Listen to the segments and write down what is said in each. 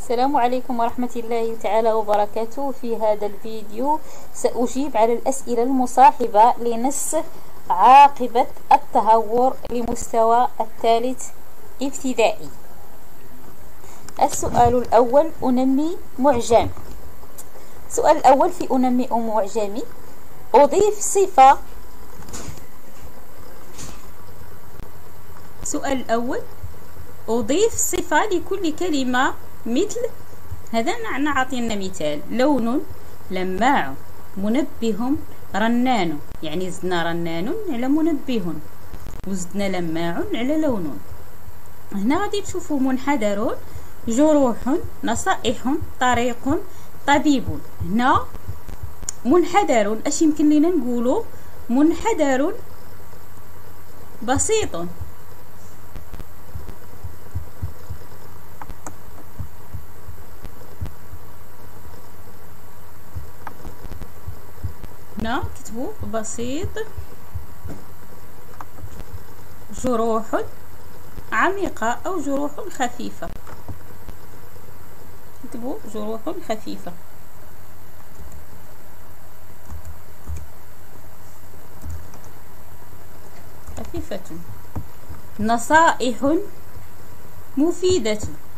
السلام عليكم ورحمة الله تعالى وبركاته. في هذا الفيديو سأجيب على الأسئلة المصاحبة لنسخ عاقبة التهور لمستوى الثالث ابتدائي. السؤال الأول: أنمي معجم. السؤال الأول في أنمي معجمي: أضيف صفة. السؤال الأول: أضيف صفة لكل كلمة، مثل هذا. عطينا مثال: لون، لماع، منبه، رنان. يعني زدنا رنان على منبه، وزدنا لماع على لون. هنا غادي تشوفوا منحدر، جروح، نصائح، طريق، طبيب. هنا منحدر، اش يمكن لينا نقولوا؟ منحدر بسيط. هنا كتبوا بسيط. جروح عميقة أو جروح خفيفة، كتبوا جروح خفيفة. خفيفة. نصائح مفيدة.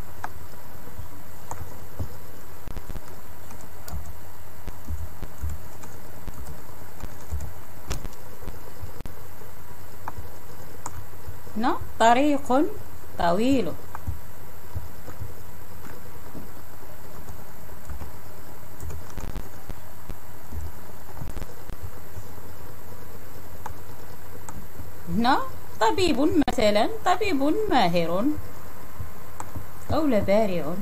هنا طريق طويل. هنا طبيب، مثلا طبيب ماهر أو بارع.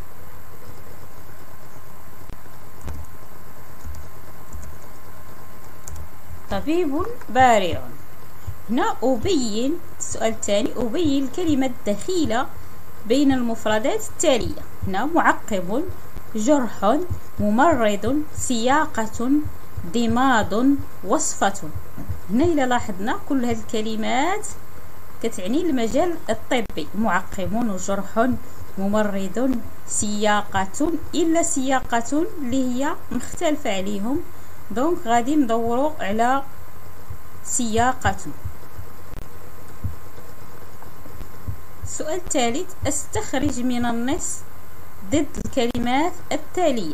طبيب بارع. هنا أبين. السؤال الثاني: أبين الكلمة الدخيلة بين المفردات التالية. هنا معقب، جرح، ممرض، سياقة، ضماد، وصفة. هنا إلا لاحظنا كل هذه الكلمات كتعني المجال الطبي: معقب وجرح ممرض سياقة، إلا سياقة اللي هي مختلفة عليهم، دونك غادي ندورو على سياقة. السؤال الثالث: استخرج من النص ضد الكلمات التالية.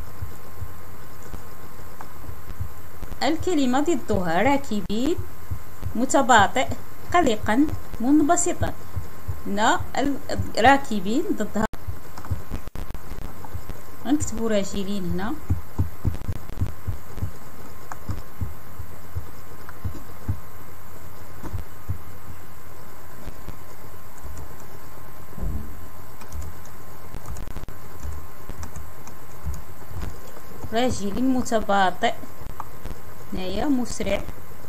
الكلمة ضدها: راكبين، متباطئ، قلقا، منبسطا. هنا راكبين ضدها غنكتبوا راجلين. هنا راجل متباطئ، هنايا مسرع،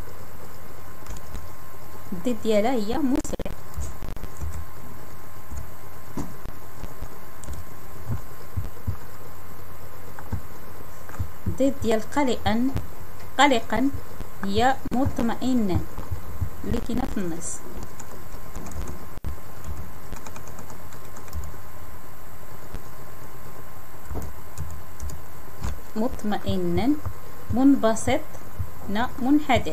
الضد ديالها هي مسرع. الضد ديال قلقا هي مطمئنا اللي كاينه في النص. مطمئنا، منبسط، منحدر.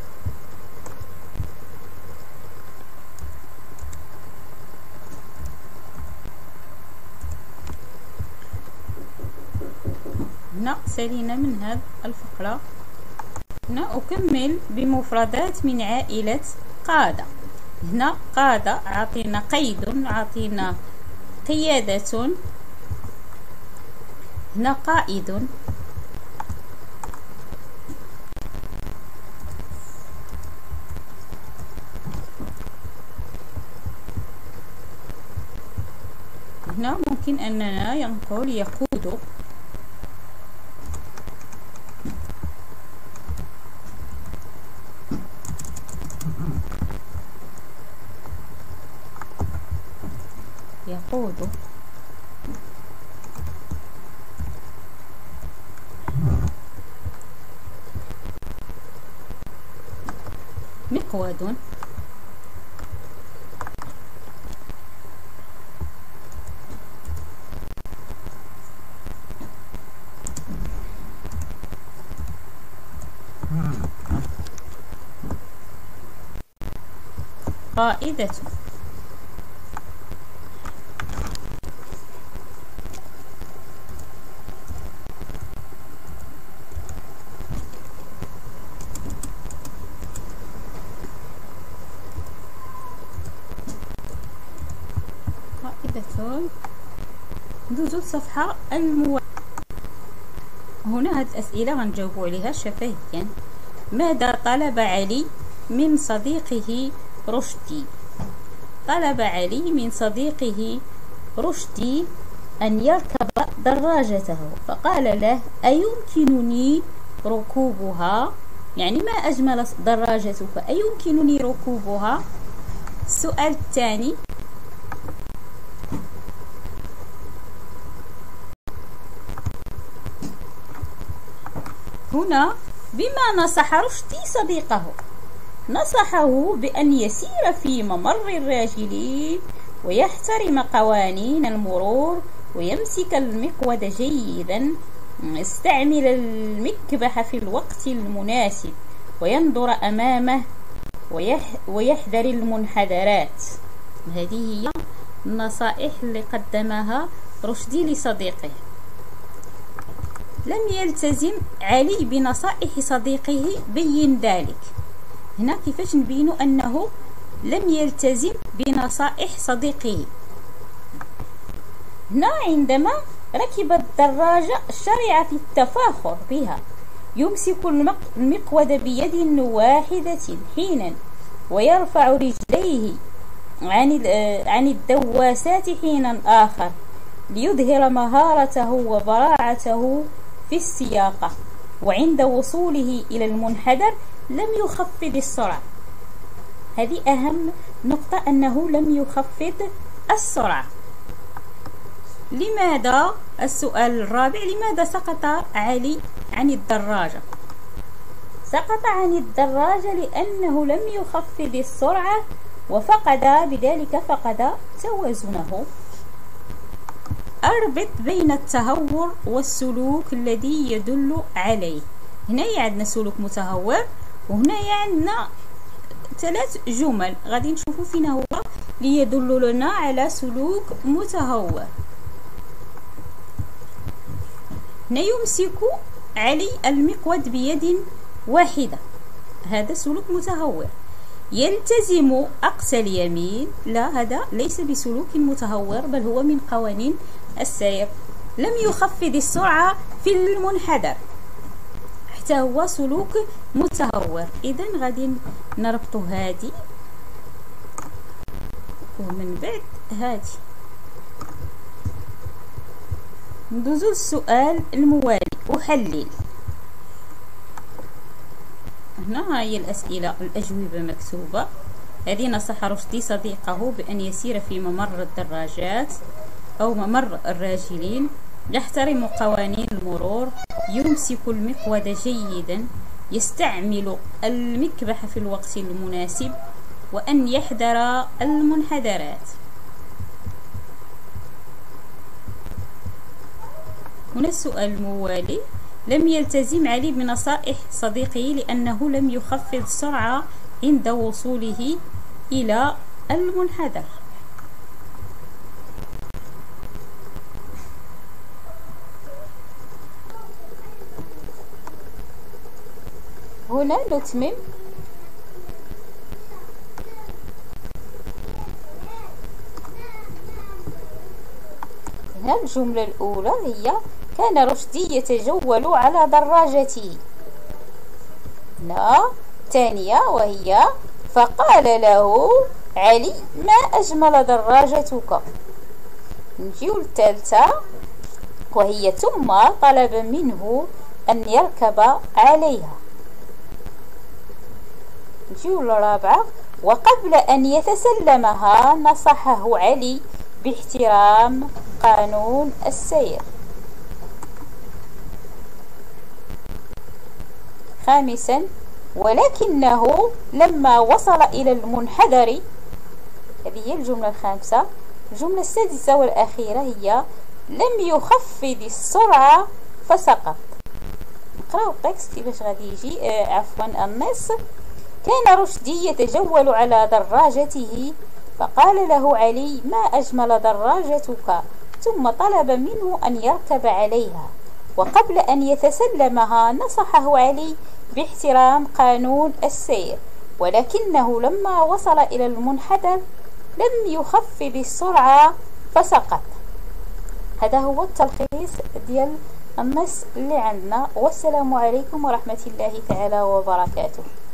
هنا سالينا من هذه الفقرة. هنا أكمل بمفردات من عائلة قادة. هنا قادة عطينا قيد، عطينا قيادة. هنا قائد. هنا ممكن أننا ينقل يقود. يقود. مقود. قائدة. ندوزو الصفحة الموالية. هنا هاد الأسئلة غنجاوبو عليها شفهيا. ماذا طلب علي من صديقه رشدي؟ طلب علي من صديقه رشدي أن يركب دراجته، فقال له: أيمكنني ركوبها؟ يعني ما أجمل دراجتك، أيمكنني ركوبها؟ السؤال الثاني: هنا بما نصح رشدي صديقه؟ نصحه بأن يسير في ممر الراجلين ويحترم قوانين المرور ويمسك المقود جيدا، يستعمل المكبح في الوقت المناسب وينظر أمامه ويحذر المنحدرات. هذه هي النصائح اللي قدمها رشدي لصديقه. لم يلتزم علي بنصائح صديقه، بين ذلك. هنا كيفاش نبين أنه لم يلتزم بنصائح صديقه؟ هنا عندما ركب الدراجة شرع في التفاخر بها، يمسك المقود بيد واحدة حينا ويرفع رجليه عن الدواسات حينا آخر ليظهر مهارته وبراعته في السياقة. وعند وصوله إلى المنحدر لم يخفض السرعة. هذه أهم نقطة، أنه لم يخفض السرعة. لماذا؟ السؤال الرابع: لماذا سقط علي عن الدراجة؟ سقط عن الدراجة لأنه لم يخفض السرعة بذلك فقد توازنه. أربط بين التهور والسلوك الذي يدل عليه. هنا عندنا سلوك متهور، وهنا عندنا 3 جمل غادي نشوفوا فين هو ليدل لنا على سلوك متهور. هنا يمسك علي المقود بيد واحدة، هذا سلوك متهور. يلتزم أقصى اليمين، لا، هذا ليس بسلوك متهور بل هو من قوانين السير. لم يخفض السرعة في المنحدر، حتى هو سلوك متهور. إذن غادي نربط هذه ومن بعد هذه. ندوزو للسؤال الموالي: أحلل. هنا هي الأسئلة، الأجوبة مكتوبة. هذه: نصح رشدي صديقه بأن يسير في ممر الدراجات أو ممر الراجلين، يحترم قوانين المرور، يمسك المقود جيدا، يستعمل المكبح في الوقت المناسب، وأن يحذر المنحدرات. هنا السؤال الموالي: لم يلتزم علي بنصائح صديقه لأنه لم يخفض السرعة عند وصوله إلى المنحدر. هنا نتمم. هنا الجملة الأولى هي: كان رشدي يتجول على دراجته. هنا الثانية وهي: فقال له علي: ما أجمل دراجتك. نجيو للثالثة وهي: ثم طلب منه أن يركب عليها. نجيو للرابعة: وقبل أن يتسلمها نصحه علي باحترام قانون السير. خامسا: ولكنه لما وصل إلى المنحدر. هذه هي الجملة الخامسة. الجملة السادسة والأخيرة هي: لم يخفض السرعة فسقط. نقراو التكست كيفاش غادي يجي. النص: كان رشدي يتجول على دراجته، فقال له علي: ما أجمل دراجتك، ثم طلب منه أن يركب عليها. وقبل أن يتسلمها نصحه علي باحترام قانون السير، ولكنه لما وصل إلى المنحدر لم يخفض السرعة فسقط. هذا هو التلخيص ديال النص اللي عندنا. والسلام عليكم ورحمة الله تعالى وبركاته.